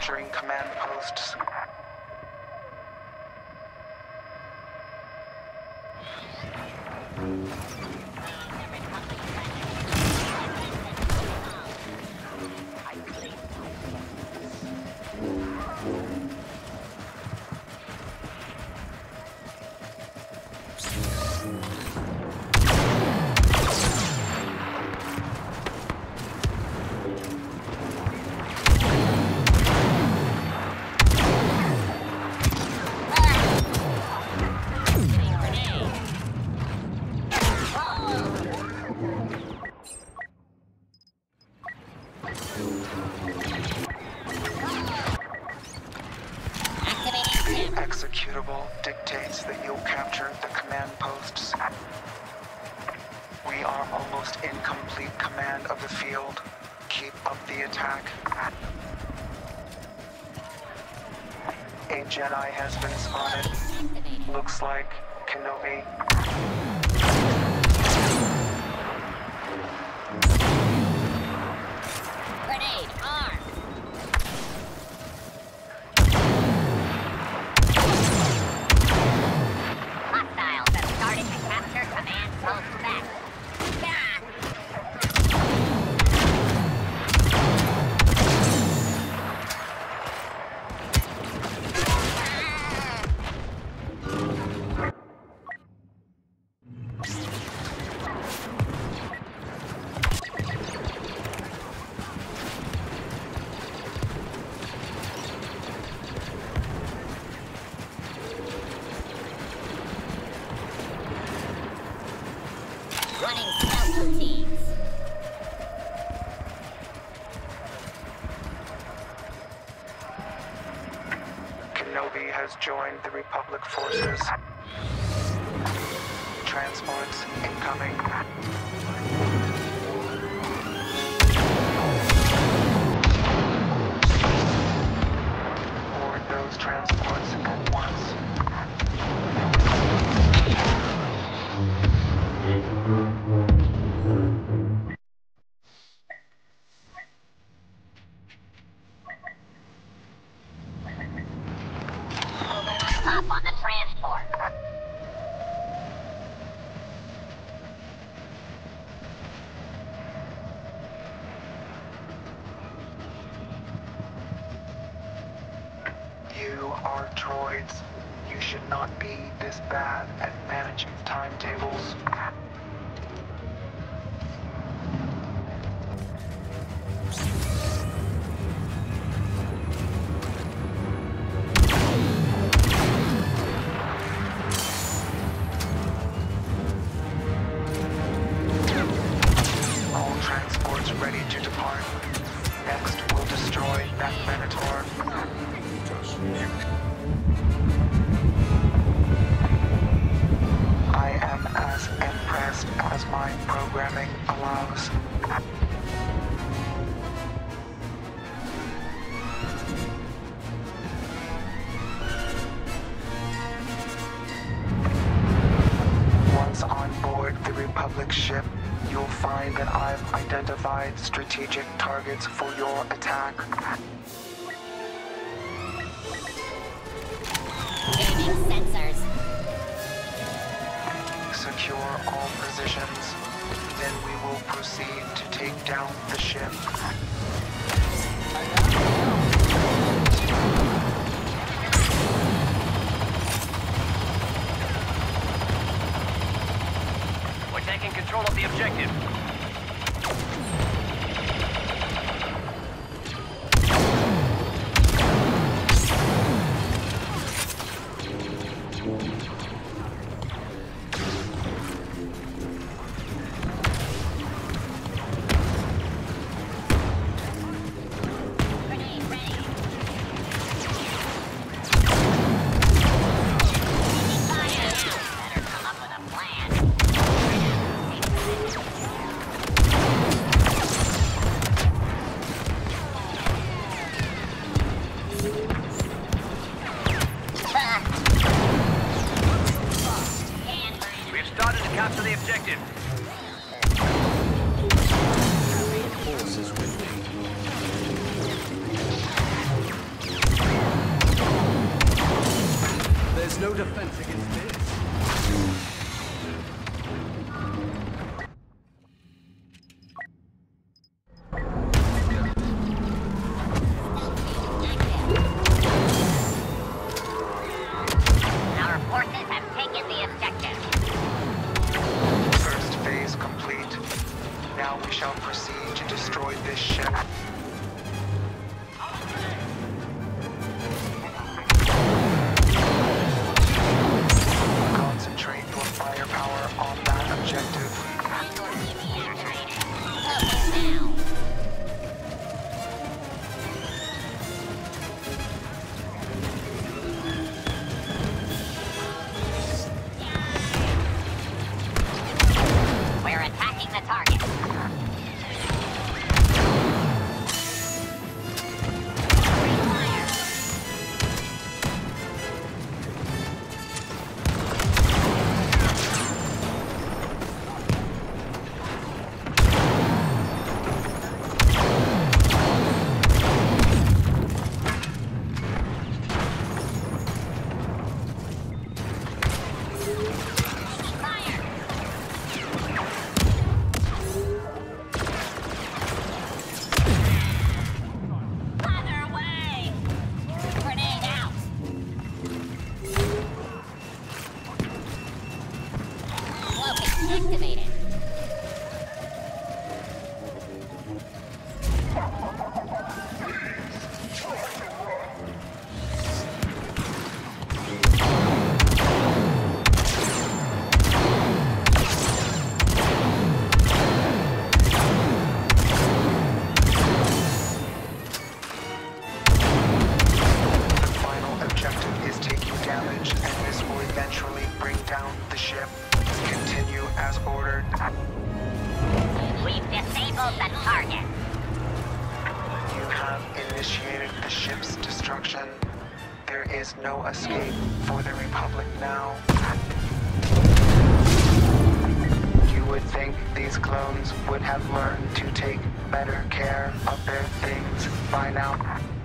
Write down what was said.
capturing command posts. Executable dictates that you'll capture the command posts. We are almost in complete command of the field. Keep up the attack. A Jedi has been spotted. Looks like Kenobi. Grenade, armed. Hostiles have started to capture command post back. Running stealth routines. Kenobi has joined the Republic forces. Transports incoming. Board those transports at once. Up on the transport. You are droids. You should not be this bad at managing timetables. All transports ready to depart. Next, we'll destroy that Venator. I am as impressed as my programming allows. Once on board the Republic ship, you'll find that I've identified strategic targets for your attack. Gaining sensors. Secure all positions. Then we will proceed to take down the ship. We're taking control of the objective. Grenade ready. Fire now. Better come up with a plan. We've started to capture the objective. Forces with me. destruction. There is no escape for the Republic now. You would think these clones would have learned to take better care of their things by now.